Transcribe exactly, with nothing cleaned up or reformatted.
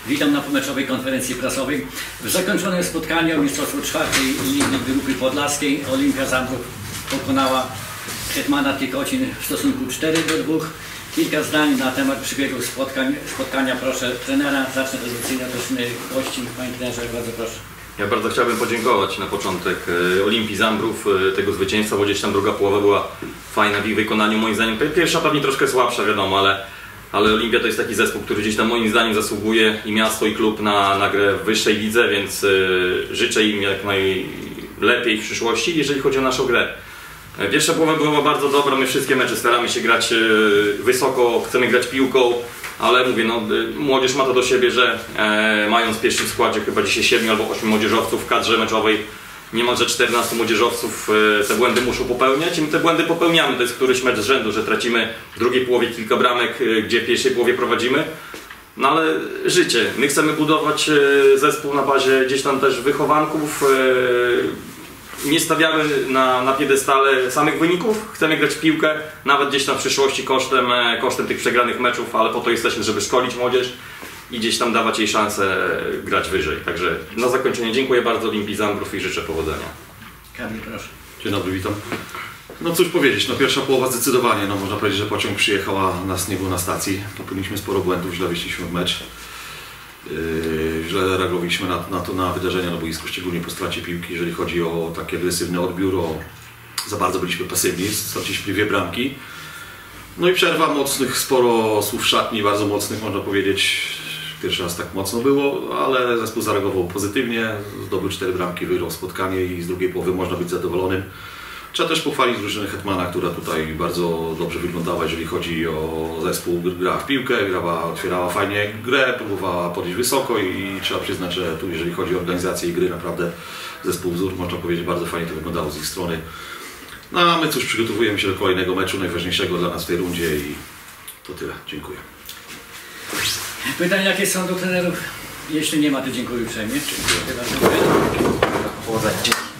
Witam na pomeczowej konferencji prasowej. W zakończonym spotkaniu o mistrzostwo czwartej ligi grupy podlaskiej Olimpia Zambrów pokonała Hetmana Tykocin w stosunku cztery do dwóch. Kilka zdań na temat przebiegu spotkań, spotkania. Proszę trenera. Zacznę tradycyjnie od gości. Panie trenerze, bardzo proszę. Ja bardzo chciałbym podziękować na początek Olimpii Zambrów tego zwycięstwa, bo gdzieś tam druga połowa była fajna w ich wykonaniu. Moim zdaniem pierwsza pewnie troszkę słabsza, wiadomo, ale, ale Olimpia to jest taki zespół, który gdzieś tam moim zdaniem zasługuje i miasto i klub na, na grę w wyższej lidze, więc y, życzę im jak najlepiej w przyszłości, jeżeli chodzi o naszą grę. Pierwsza połowa była bardzo dobra, my wszystkie mecze staramy się grać y, wysoko, chcemy grać piłką. Ale mówię, no, młodzież ma to do siebie, że e, mając w pierwszym składzie chyba dzisiaj siedmiu albo ośmiu młodzieżowców w kadrze meczowej, niemalże czternastu młodzieżowców e, te błędy muszą popełniać i my te błędy popełniamy. To jest któryś mecz z rzędu, że tracimy w drugiej połowie kilka bramek, e, gdzie w pierwszej połowie prowadzimy. No ale życie. My chcemy budować e, zespół na bazie gdzieś tam też wychowanków. E, Nie stawiamy na, na piedestale samych wyników, chcemy grać w piłkę, nawet gdzieś tam w przyszłości kosztem, kosztem tych przegranych meczów, ale po to jesteśmy, żeby szkolić młodzież i gdzieś tam dawać jej szansę grać wyżej. Także na zakończenie dziękuję bardzo Olimpii Zambrów i życzę powodzenia. Kamil, proszę. Dzień dobry, witam. No cóż powiedzieć, no pierwsza połowa zdecydowanie, no można powiedzieć, że pociąg przyjechał, a nas nie było na stacji. Popełniliśmy sporo błędów, źle wyszliśmy w mecz. Yy, źle reagowaliśmy na, na to, na wydarzenia na boisku, szczególnie po stracie piłki, jeżeli chodzi o taki agresywny odbiór, o, za bardzo byliśmy pasywni, straciliśmy dwie bramki. No i przerwa mocnych, sporo słów szatni, bardzo mocnych można powiedzieć. Pierwszy raz tak mocno było, ale zespół zareagował pozytywnie, zdobył cztery bramki, wygrał spotkanie i z drugiej połowy można być zadowolonym. Trzeba też pochwalić drużynę Hetmana, która tutaj bardzo dobrze wyglądała, jeżeli chodzi o zespół. Grała w piłkę, grała, otwierała fajnie grę, próbowała podejść wysoko i trzeba przyznać, że tu jeżeli chodzi o organizację i gry, naprawdę zespół wzór, można powiedzieć, bardzo fajnie to wyglądało z ich strony. No a my cóż, przygotowujemy się do kolejnego meczu, najważniejszego dla nas w tej rundzie i to tyle. Dziękuję. Pytania jakie są do trenerów? Jeśli nie ma, to dziękuję uprzejmie. Dziękuję. Dziękuję bardzo.